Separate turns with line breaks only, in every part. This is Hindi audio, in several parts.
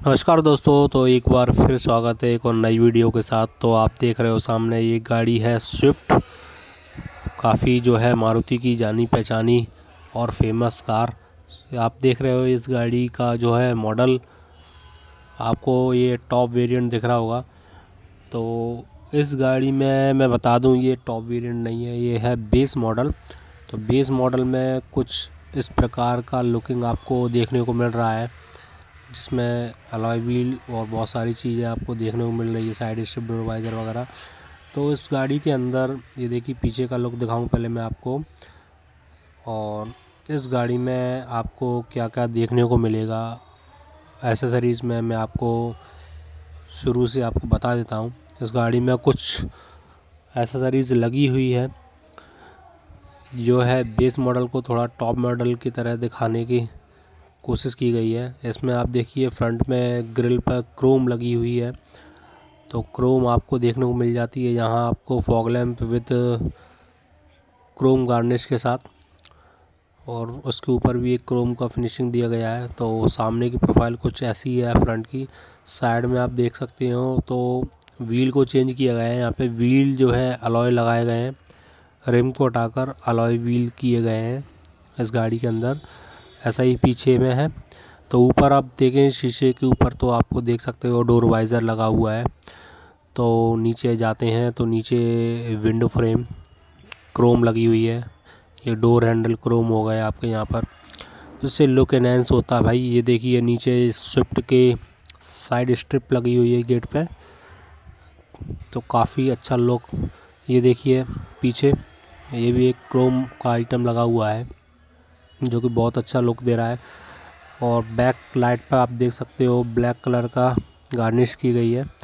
नमस्कार दोस्तों। तो एक बार फिर स्वागत है एक और नई वीडियो के साथ। तो आप देख रहे हो सामने ये गाड़ी है स्विफ्ट, काफ़ी जो है मारुति की जानी पहचानी और फेमस कार। आप देख रहे हो इस गाड़ी का जो है मॉडल, आपको ये टॉप वेरिएंट दिख रहा होगा। तो इस गाड़ी में मैं बता दूं, ये टॉप वेरिएंट नहीं है, ये है बेस मॉडल। तो बेस मॉडल में कुछ इस प्रकार का लुकिंग आपको देखने को मिल रहा है, जिसमें अलॉय व्हील और बहुत सारी चीज़ें आपको देखने को मिल रही है, साइड स्टेप डोर वाइजर वगैरह। तो इस गाड़ी के अंदर ये देखिए, पीछे का लुक दिखाऊं पहले मैं आपको, और इस गाड़ी में आपको क्या क्या देखने को मिलेगा एसेसरीज़ में मैं आपको शुरू से आपको बता देता हूं। इस गाड़ी में कुछ एसेसरीज़ लगी हुई है जो है बेस मॉडल को थोड़ा टॉप मॉडल की तरह दिखाने की कोशिश की गई है। इसमें आप देखिए फ्रंट में ग्रिल पर क्रोम लगी हुई है, तो क्रोम आपको देखने को मिल जाती है यहाँ आपको fog lamp with chrome garnish के साथ, और उसके ऊपर भी एक क्रोम का फिनिशिंग दिया गया है। तो सामने की प्रोफाइल कुछ ऐसी है फ्रंट की। साइड में आप देख सकते हो तो व्हील को चेंज किया गया है, यहाँ पे व्हील जो है अलॉय लगाए गए हैं, रिम को हटाकर अलॉय व्हील किए गए हैं इस गाड़ी के अंदर। ऐसा ही पीछे में है। तो ऊपर आप देखें शीशे के ऊपर तो आपको देख सकते हो डोर वाइज़र लगा हुआ है। तो नीचे जाते हैं तो नीचे विंडो फ्रेम क्रोम लगी हुई है, ये डोर हैंडल क्रोम हो गए आपके यहाँ पर, जिससे लुक एनहेंस होता है भाई। ये देखिए नीचे स्विफ्ट के साइड स्ट्रिप लगी हुई है गेट पे, तो काफ़ी अच्छा लुक। ये देखिए पीछे ये भी एक क्रोम का आइटम लगा हुआ है जो कि बहुत अच्छा लुक दे रहा है। और बैक लाइट पर आप देख सकते हो ब्लैक कलर का गार्निश की गई है,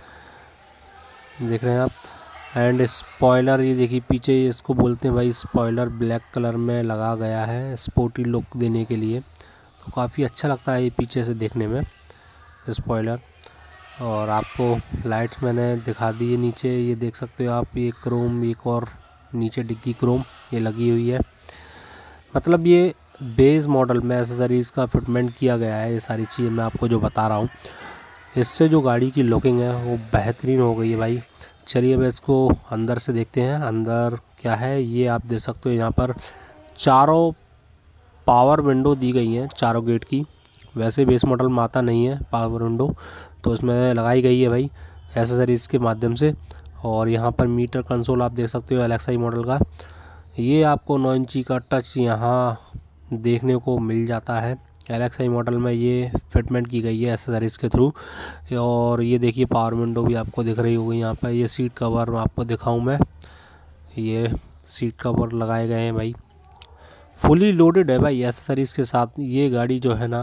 देख रहे हैं आप। एंड स्पॉइलर ये देखिए पीछे, इसको बोलते हैं भाई स्पॉइलर, ब्लैक कलर में लगा गया है स्पोर्टी लुक देने के लिए। तो काफ़ी अच्छा लगता है ये पीछे से देखने में स्पॉइलर। और आपको लाइट्स मैंने दिखा दी है नीचे, ये देख सकते हो आप, ये क्रोम, एक और नीचे डिग्गी क्रोम ये लगी हुई है। मतलब ये बेस मॉडल में एसेसरीज़ का फिटमेंट किया गया है। ये सारी चीज़ें मैं आपको जो बता रहा हूँ, इससे जो गाड़ी की लुकिंग है वो बेहतरीन हो गई है भाई। चलिए अब इसको अंदर से देखते हैं अंदर क्या है। ये आप देख सकते हो यहाँ पर चारों पावर विंडो दी गई हैं, चारों गेट की। वैसे बेस मॉडल में आता नहीं है पावर विंडो, तो इसमें लगाई गई है भाई एसेसरीज़ के माध्यम से। और यहाँ पर मीटर कंसोल आप देख सकते हो LXI मॉडल का। ये आपको 9 इंची का टच यहाँ देखने को मिल जाता है। LXI मॉडल में ये फिटमेंट की गई है एसेसरीज़ के थ्रू। और ये देखिए पावर विंडो भी आपको दिख रही होगी यहाँ पर। ये सीट कवर आपको दिखाऊं मैं, ये सीट कवर लगाए गए हैं भाई, फुली लोडेड है भाई एसेसरीज़ के साथ। ये गाड़ी जो है ना,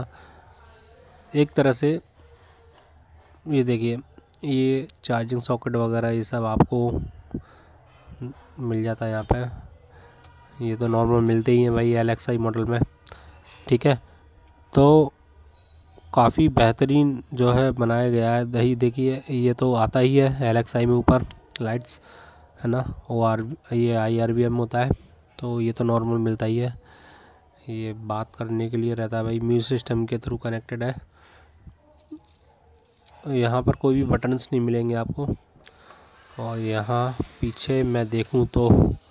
एक तरह से ये देखिए, ये चार्जिंग सॉकेट वगैरह ये सब आपको मिल जाता है यहाँ पे। ये तो नॉर्मल मिलते ही हैं भाई LXI मॉडल में, ठीक है। तो काफ़ी बेहतरीन जो है बनाया गया है दही। देखिए ये तो आता ही है LXI में ऊपर लाइट्स, है ना, ये IRBM होता है, तो ये तो नॉर्मल मिलता ही है। ये बात करने के लिए रहता है भाई, म्यूजिक सिस्टम के थ्रू कनेक्टेड है। यहाँ पर कोई भी बटन्स नहीं मिलेंगे आपको। और यहाँ पीछे मैं देखूँ तो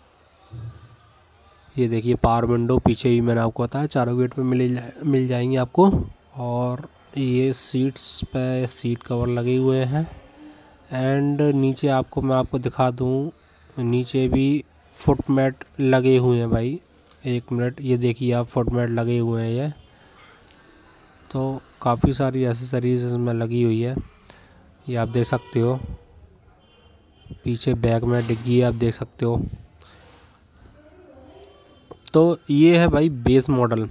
ये देखिए पावर विंडो पीछे ही मैंने आपको बताया चारों गेट पे मिल जाएंगे आपको। और ये सीट्स पे सीट कवर लगे हुए हैं। एंड नीचे आपको मैं आपको दिखा दूँ, नीचे भी फुट मैट लगे हुए हैं भाई। एक मिनट, ये देखिए आप, फुट मैट लगे हुए हैं ये। तो काफ़ी सारी एसेसरीज इसमें लगी हुई है, ये आप देख सकते हो। पीछे बैग में डिग्गी आप देख सकते हो। तो ये है भाई बेस मॉडल।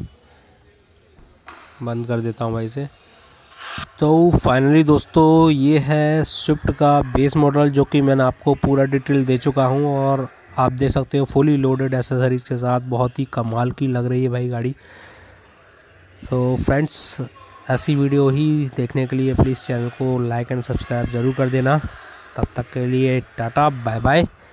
बंद कर देता हूँ भाई इसे। तो फाइनली दोस्तों ये है स्विफ्ट का बेस मॉडल, जो कि मैंने आपको पूरा डिटेल दे चुका हूँ। और आप देख सकते हो फुली लोडेड एसेसरीज़ के साथ बहुत ही कमाल की लग रही है भाई गाड़ी। तो फ्रेंड्स, ऐसी वीडियो ही देखने के लिए प्लीज़ चैनल को लाइक एंड सब्सक्राइब ज़रूर कर देना। तब तक के लिए टाटा बाय बाय।